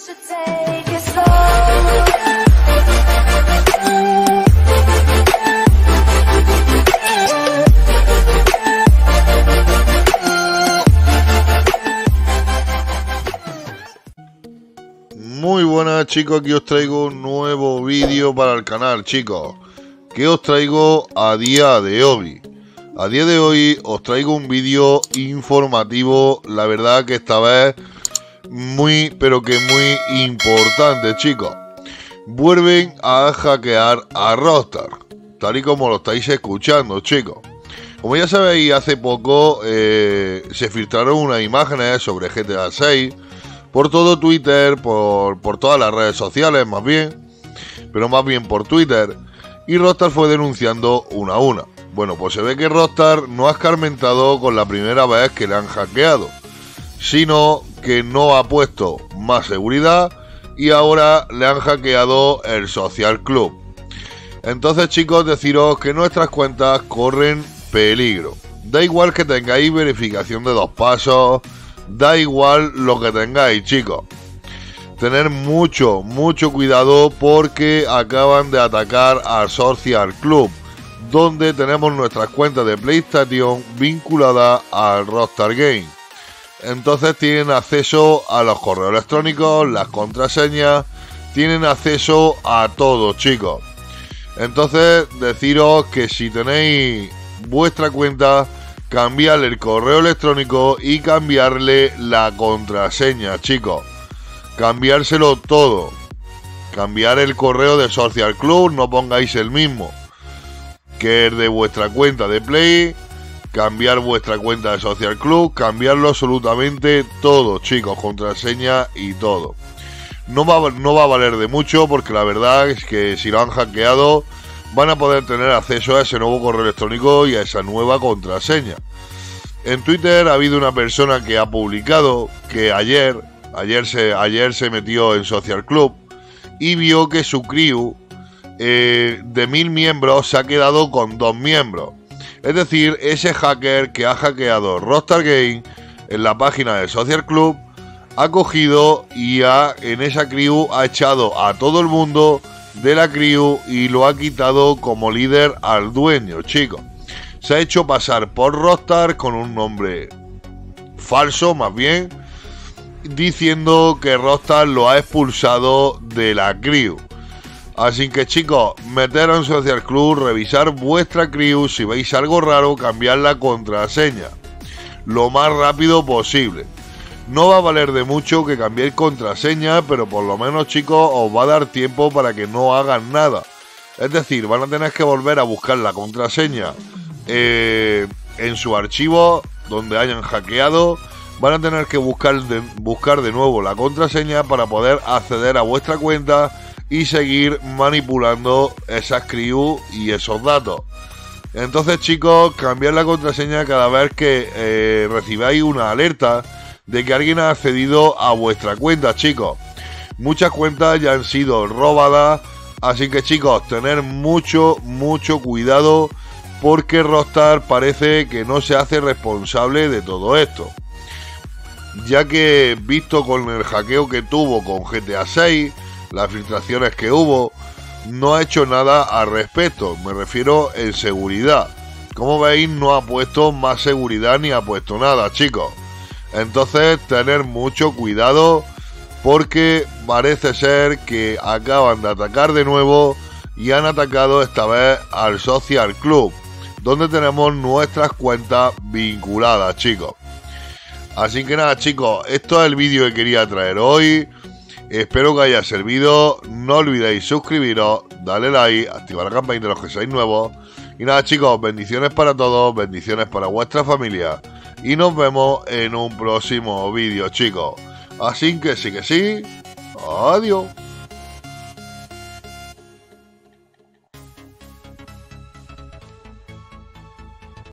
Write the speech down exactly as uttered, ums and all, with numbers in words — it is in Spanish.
Muy buenas chicos, aquí os traigo un nuevo vídeo para el canal, chicos. Que os traigo a día de hoy. A día de hoy os traigo un vídeo informativo, la verdad que esta vez muy, pero que muy importante, chicos. Vuelven a hackear a Rockstar, tal y como lo estáis escuchando, chicos. Como ya sabéis, hace poco eh, se filtraron unas imágenes sobre G T A seis por todo Twitter, por, por todas las redes sociales más bien, pero más bien por Twitter, y Rockstar fue denunciando una a una. Bueno, pues se ve que Rockstar no ha escarmentado con la primera vez que le han hackeado, sino que no ha puesto más seguridad y ahora le han hackeado el Social Club. Entonces, chicos, deciros que nuestras cuentas corren peligro. Da igual que tengáis verificación de dos pasos, da igual lo que tengáis, chicos. Tener mucho, mucho cuidado porque acaban de atacar al Social Club, donde tenemos nuestras cuentas de PlayStation vinculadas al Rockstar Game. Entonces tienen acceso a los correos electrónicos, las contraseñas, tienen acceso a todo, chicos. Entonces deciros que si tenéis vuestra cuenta, cambiarle el correo electrónico y cambiarle la contraseña, chicos. Cambiárselo todo. Cambiar el correo de Social Club, no pongáis el mismo que el de vuestra cuenta de Play. Cambiar vuestra cuenta de Social Club, cambiarlo absolutamente todo, chicos, contraseña y todo. No va, no va a valer de mucho porque la verdad es que si lo han hackeado van a poder tener acceso a ese nuevo correo electrónico y a esa nueva contraseña. En Twitter ha habido una persona que ha publicado que ayer, ayer se, ayer se metió en Social Club y vio que su crew eh, de mil miembros se ha quedado con dos miembros. Es decir, ese hacker que ha hackeado Rockstar Game en la página de Social Club ha cogido y ha, en esa crew ha echado a todo el mundo de la crew y lo ha quitado como líder al dueño, chicos. Se ha hecho pasar por Rockstar con un nombre falso, más bien, diciendo que Rockstar lo ha expulsado de la crew. Así que, chicos, meteros en Social Club, revisar vuestra crew, si veis algo raro, cambiar la contraseña lo más rápido posible. No va a valer de mucho que cambiéis contraseña, pero por lo menos, chicos, os va a dar tiempo para que no hagan nada. Es decir, van a tener que volver a buscar la contraseña eh, en su archivo donde hayan hackeado. Van a tener que buscar de, buscar de nuevo la contraseña para poder acceder a vuestra cuenta y seguir manipulando esas crew y esos datos. Entonces, chicos, cambiar la contraseña cada vez que eh, recibáis una alerta de que alguien ha accedido a vuestra cuenta, chicos. Muchas cuentas ya han sido robadas, así que, chicos, tener mucho, mucho cuidado porque Rockstar parece que no se hace responsable de todo esto. Ya que, visto con el hackeo que tuvo con G T A seis, las filtraciones que hubo, no ha hecho nada al respecto. Me refiero en seguridad. Como veis, no ha puesto más seguridad ni ha puesto nada, chicos. Entonces, tener mucho cuidado porque parece ser que acaban de atacar de nuevo y han atacado esta vez al Social Club, donde tenemos nuestras cuentas vinculadas, chicos. Así que nada, chicos, esto es el vídeo que quería traer hoy. Espero que haya servido. No olvidéis suscribiros, darle like, activar la campanita de los que seáis nuevos. Y nada, chicos, bendiciones para todos, bendiciones para vuestra familia. Y nos vemos en un próximo vídeo, chicos. Así que sí que sí. Adiós.